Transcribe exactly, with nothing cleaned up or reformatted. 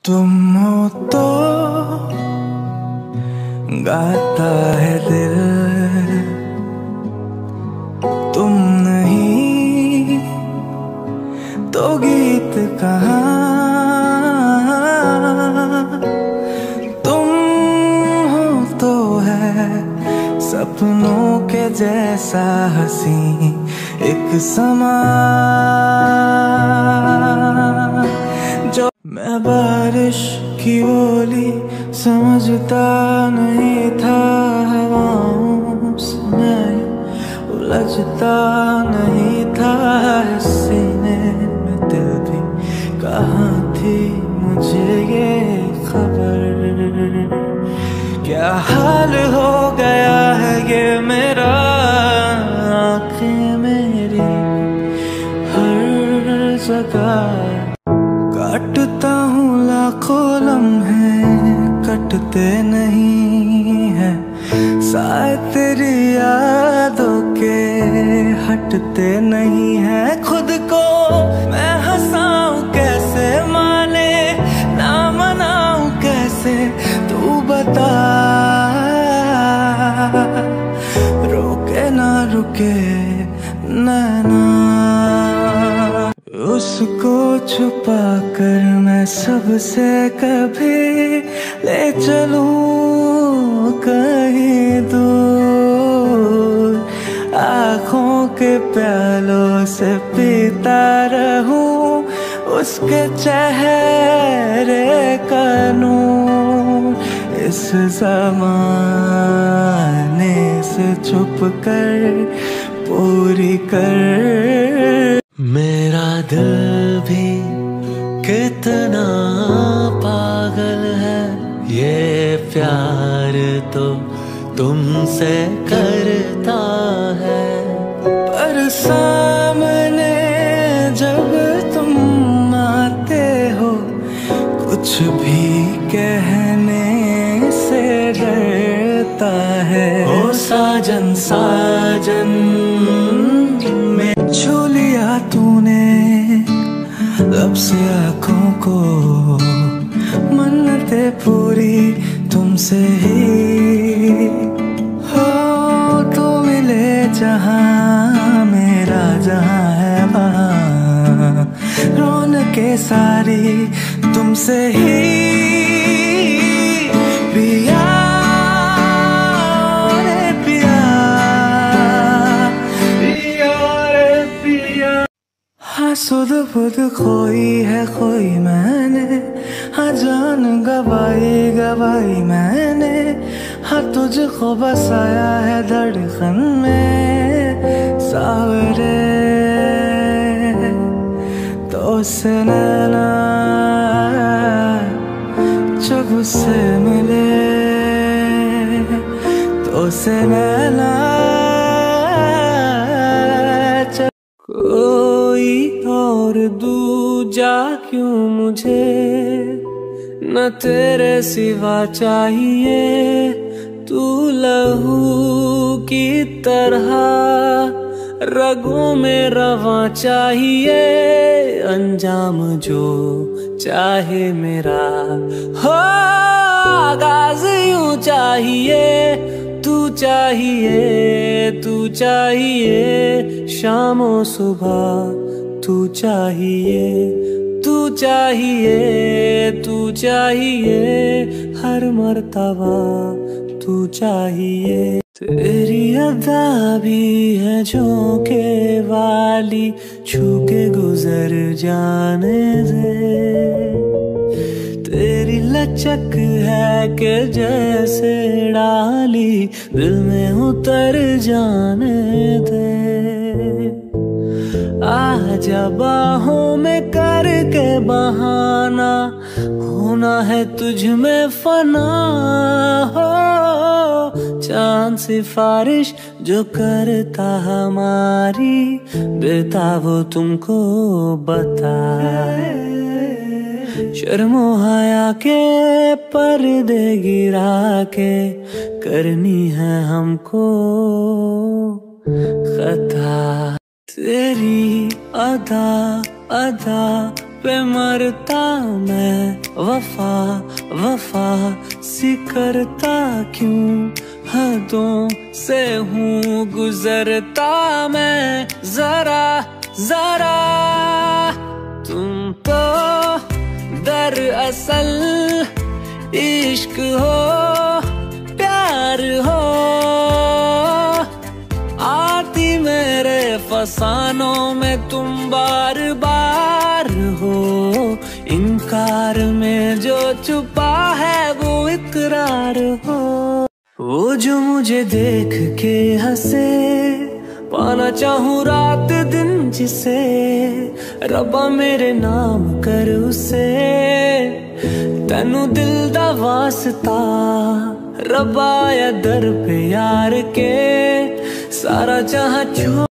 तुम हो तो गाता है दिल, तुम नहीं तो गीत कहाँ। तुम हो तो है सपनों के जैसा हंसी एक समा। जो मैं बारिश की बोली समझता नहीं था, हवाओं से मैं उलझता नहीं था। सीने में दिल भी कहाँ थी मुझे ये खबर। क्या हाल हो गया है ये मेरा, आँखें मेरी हर जगह। काटता हूँ लाखों लम्हे, कटते नहीं है साए तेरी यादों के, हटते नहीं है। खुद को मैं हंसाऊं कैसे, माने ना मनाऊं कैसे, तू बता। रोके ना रुके नैना, उसको छुपा कर मैं सबसे कभी ले चलूं कहीं दूर। आँखों के प्यालों से पीता रहूं उसके चेहरे का नूर। इस ज़माने से छुप कर पूरी कर। मेरा दिल भी कितना पागल है, ये प्यार तो तुमसे करता है। पर सामने जब तुम आते हो, कुछ भी कहने से डरता है। ओ साजन साजन में छू लिया तूने लब से आँखों को, मन्नतें पूरी तुमसे ही हो। तो मिले जहाँ मेरा जहाँ है वहाँ, रौनकें सारी तुमसे ही। पिया रे पिया, पिया रे पिया। हाँ सुध बुध खोई है खोई मैंने, हाँ जान गवाई गवाई मैंने। हाँ तुझको बसाया है धड़कन में सावरे, तो से नैना जब उससे मिले, तो से नैना। कोई और दूजा क्यों मुझे, न तेरे सिवा चाहिए। तू लहू की तरह रगों में रवां चाहिए। अंजाम जो चाहे मेरा हो, आगाज यूं चाहिए। तू चाहिए तू चाहिए, शामों सुबह तू चाहिए। तू चाहिए तू चाहिए, हर मर्तबा तू चाहिए। तेरी अदा भी है झोंके वाली, छू के गुजर जाने दे। तेरी लचक है कि जैसे डाली, दिल में उतर जाने दे। आजा बाहों में करके बहाना, होना है तुझ में फना हो। चांद सिफारिश जो करता हमारी, देता वो तुमको बता। शर्मो हया के पर्दे गिरा के, करनी है हमको खता। तेरी अदा अदा पे मरता मैं, वफा वफा सी करता क्यों, हदों से हूँ गुजरता मैं। जरा जरा तुम तो दरअसल इश्क हो, प्यार हो, आती मेरे फसानों में तुम बार बार हो। इनकार में जो छुपा है वो इकरार हो। वो जो मुझे देख के हंसे, पाना चाहूँ रात दिन जिसे, रब्बा मेरे नाम कर उसे। तैनू दिल दा वास्ता रब्बा या दर पे यार के, सारा जहां छो